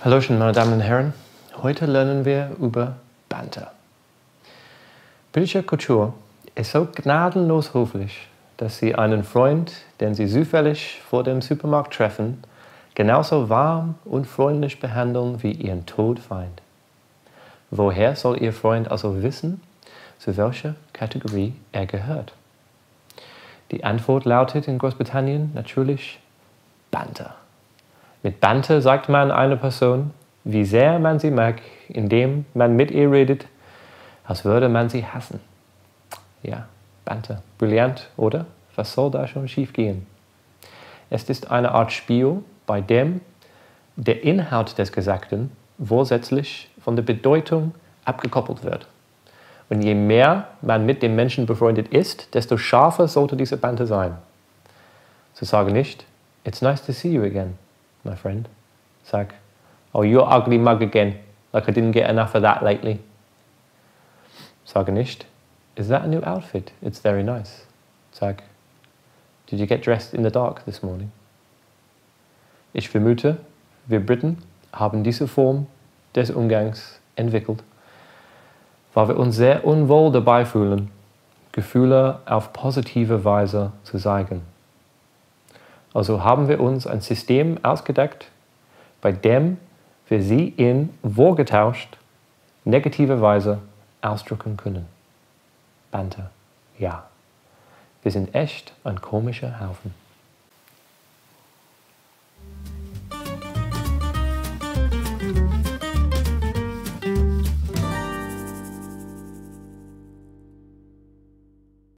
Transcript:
Hallo schön, meine Damen und Herren. Heute lernen wir über Banter. Britische Kultur ist so gnadenlos höflich, dass sie einen Freund, den sie zufällig vor dem Supermarkt treffen, genauso warm und freundlich behandeln wie ihren Todfeind. Woher soll Ihr Freund also wissen, zu welcher Kategorie er gehört? Die Antwort lautet in Großbritannien natürlich Banter. Mit Banter sagt man einer Person, wie sehr man sie mag, indem man mit ihr redet, als würde man sie hassen. Ja, Banter. Brillant, oder? Was soll da schon schiefgehen? Es ist eine Art Spiel, bei dem der Inhalt des Gesagten vorsätzlich von der Bedeutung abgekoppelt wird. Und je mehr man mit dem Menschen befreundet ist, desto scharfer sollte diese Banter sein. So sage nicht, "It's nice to see you again, my friend." Sag, "Oh, you're ugly mug again, like I didn't get enough of that lately." Sage nicht, "Is that a new outfit? It's very nice." Sag, "Did you get dressed in the dark this morning?" Ich vermute, wir Briten haben diese Form des Umgangs entwickelt, weil wir uns sehr unwohl dabei fühlen, Gefühle auf positive Weise zu zeigen. Also haben wir uns ein System ausgedacht, bei dem wir sie in vorgetauscht negative Weise ausdrücken können. Banter, ja. Wir sind echt ein komischer Haufen.